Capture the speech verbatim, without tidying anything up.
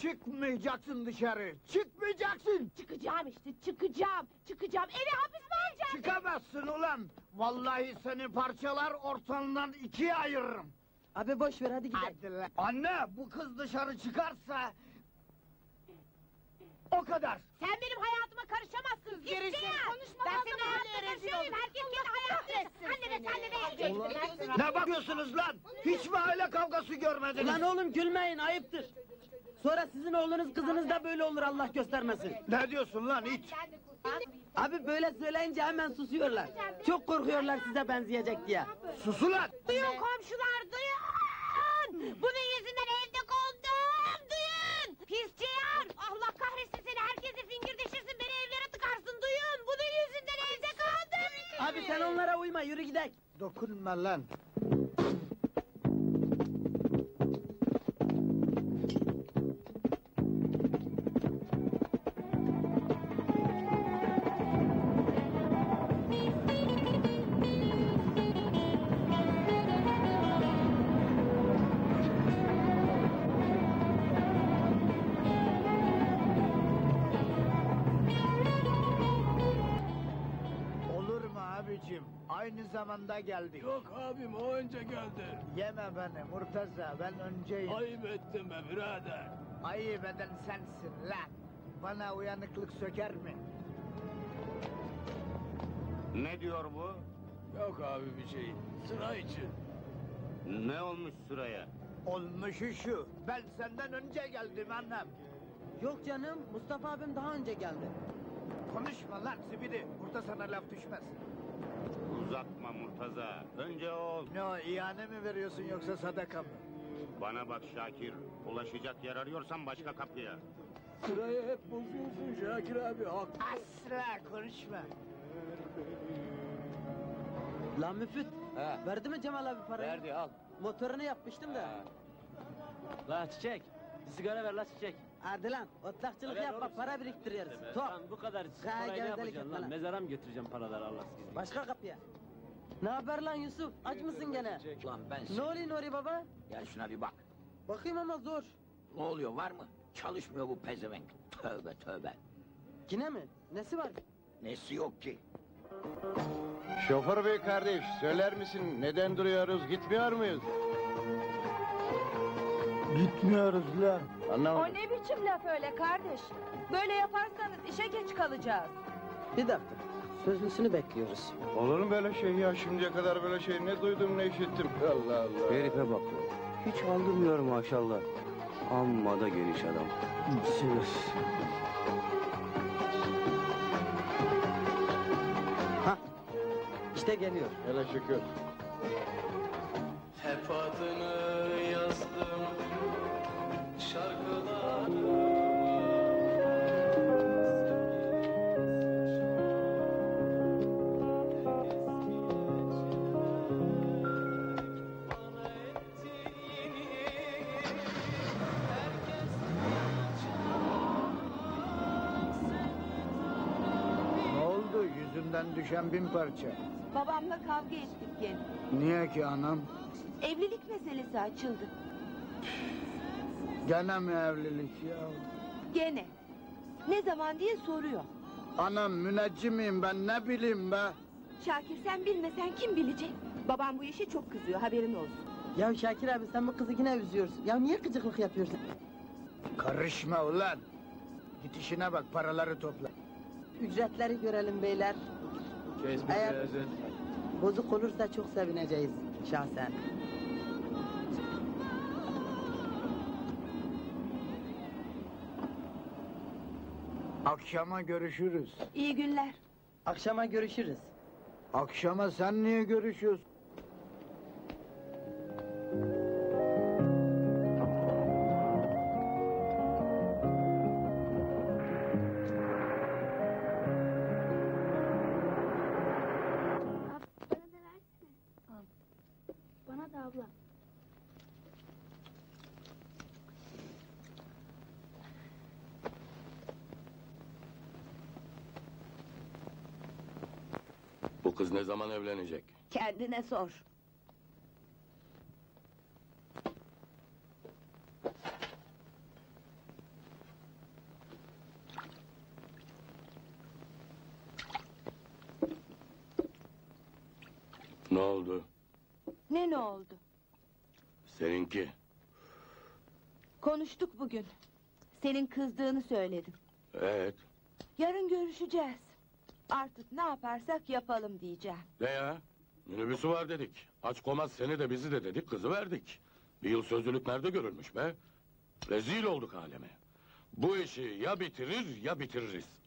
Çıkmayacaksın dışarı, çıkmayacaksın! Çıkacağım işte, çıkacağım, çıkacağım. Eve hapis mi alacağım? Çıkamazsın ulan! Vallahi seni parçalar, ortadan ikiye ayırırım! Abi boş ver, hadi gidelim. Hadi lan! Anne, bu kız dışarı çıkarsa... O kadar! Sen benim hayatıma karışamazsın, Gerisi- git ya! Konuşmadan Ben senin sonra hayatına öyle rezil karışıyorum, olduk. herkes kendi hayatını... Anne de senle de... Ne bakıyorsunuz lan? Hiç mi aile kavgası görmediniz? Ulan oğlum gülmeyin, ayıptır. Sonra sizin oğlunuz kızınız da böyle olur, Allah göstermesin. Ne diyorsun lan it? Abi böyle söyleyince hemen susuyorlar. Çok korkuyorlar size benzeyecek diye. Sus ulan! Duyun komşular, duyun! Bunun yüzünden evde kondum, duyun! Pis ciğer! Allah kahretsin seni, herkesi fingirdeşirsin, beni evlere tıkarsın, duyun! Bunun yüzünden evde kaldım! Abi sen onlara uyma, yürü gidelim. Dokunma lan! Olur mu abicim? Aynı zamanda geldik. Yok abim, o önce geldi. Yeme beni Murtaza, ben önceyim. Ayıp ettin be birader. Ayıp eden sensin lan! Bana uyanıklık söker mi? Ne diyor bu? Yok abi bir şey. Sıra için. Ne olmuş sıraya? Olmuşu şu, ben senden önce geldim annem. Yok canım, Mustafa abim daha önce geldi. Konuşma lan zibidi, burada sana laf düşmez. Uzatma Murtaza. Önce ol. Ne o, ihane mi veriyorsun yoksa sadaka mı? Bana bak Şakir. Ulaşacak yer arıyorsan başka kapıya. Sırayı hep bozuyorsun Şakir abi. Hak. Asla konuşma. Lan Müfit, He. verdi mi Cemal abi parayı? Verdi, al. Motorunu yapmıştım da. La çiçek. Bir sigara ver la çiçek. Hadi lan, otlakçılık Ver yapma, oğlum, para sigara. biriktiriyoruz. Deme. Top. Lan bu kadar Ha, parayı ne gevezelik yapacaksın etme lan? lan. Mezara mı götüreceğim paraları Allah sizi? Başka kapıya. Ne haber lan Yusuf, aç mısın gene? Lan ben Ne oluyor Nuri baba? Gel şuna bir bak. Bakayım ama zor. Ne oluyor, var mı? Çalışmıyor bu pezevenk. Tövbe tövbe. Yine mi? Nesi var? Nesi yok ki? Şoför bey kardeş, söyler misin neden duruyoruz, gitmiyor muyuz? Gitmiyoruz lan. Anlamadım. ne biçim laf öyle kardeş? Böyle yaparsanız işe geç kalacağız. Bir dakika, sözlüsünü bekliyoruz. Olur mu böyle şey ya, şimdiye kadar böyle şey ne duydum ne işittim. Allah Allah. Herife bak. Hiç aldırmıyor maşallah. Amma da geniş adam. Hah, işte geliyor. Hele şükür. Hep adını yazdım şarkılar. Ne oldu, yüzünden düşen bin parça? Babamla kavga ettik gene. Niye ki anam? Evlilik meselesi açıldı. Gene mi evlilik ya? Gene. Ne zaman diye soruyor. Anam müneccimiyim ben, ne bileyim be? Şakir sen bilmesen kim bilecek? Babam bu işe çok kızıyor, haberin olsun. Ya Şakir abi sen bu kızı yine üzüyorsun. Ya niye gıcıklık yapıyorsun? Karışma ulan! Git işine bak, paraları topla. Ücretleri görelim beyler. Eğer bozuk olursa çok sevineceğiz şahsen. Akşama görüşürüz. İyi günler. Akşama görüşürüz. Akşama sen niye görüşüyorsun? Bana da versene. Al. Bana da abla. Bu kız ne zaman evlenecek? Kendine sor. Ne oldu? Ne ne oldu? Seninki. Konuştuk bugün. Senin kızdığını söyledim. Evet. Yarın görüşeceğiz. Artık ne yaparsak yapalım diyeceğim. Ne ya? Minibüsü var dedik. Aç komaz seni de bizi de dedik, kızı verdik. Bir yıl sözlülük nerede görülmüş be? Rezil olduk aleme. Bu işi ya bitirir ya bitiririz.